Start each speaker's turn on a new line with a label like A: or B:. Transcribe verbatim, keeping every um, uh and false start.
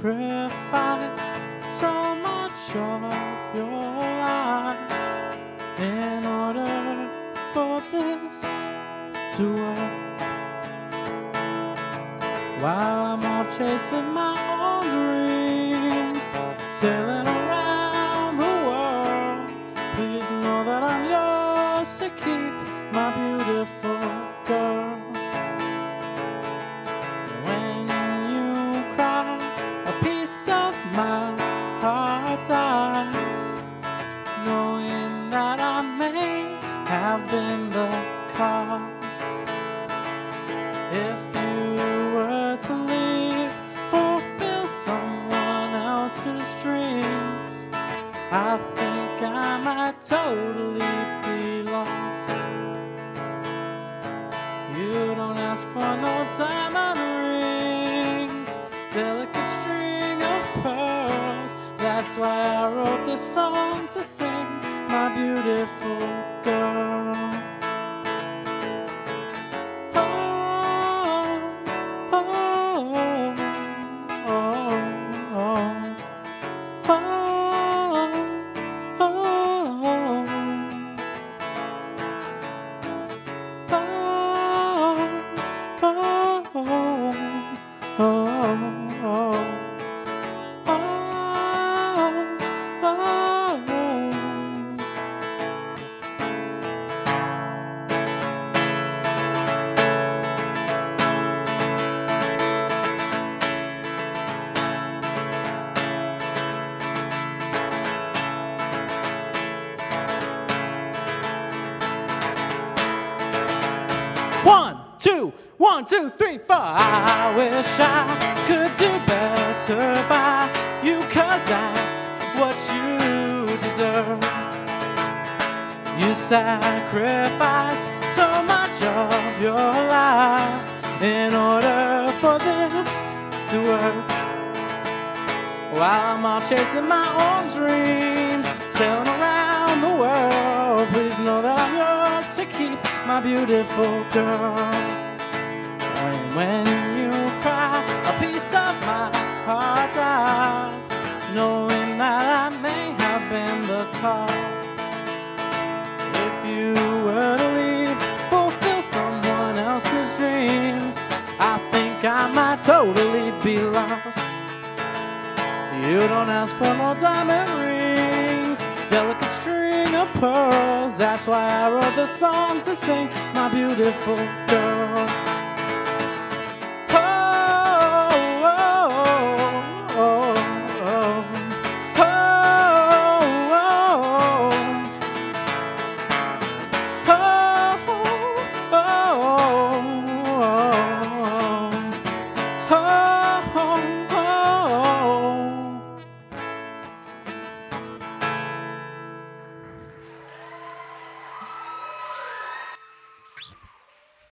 A: sacrifice so much of your life in order for this to work. While I'm off chasing my own dreams, sailing around the world, please know that I'm yours to keep, my beautiful girl. When you cry, a piece of my heart dies, knowing that I may have been the cause. If you were to leave, fulfill someone else's dreams, I think I might totally be lost. You don't ask for no diamond rings, delicate string of pearls. That's why I wrote this song to sing, my beautiful girl. One, two, one, two, three, four. I wish I could do better by you, 'cause that's what you deserve. You sacrifice so much of your life in order for this to work. While I'm off chasing my own dreams, sailing around the world, please know that I'm yours to keep, my beautiful girl. And when you cry, a piece of my heart dies, knowing that I may have been the cause. If you were to leave, fulfill someone else's dreams, I think I might totally be lost. You don't ask for no diamond rings, delicate string of pearls. That's why I wrote the song to sing, my beautiful girl.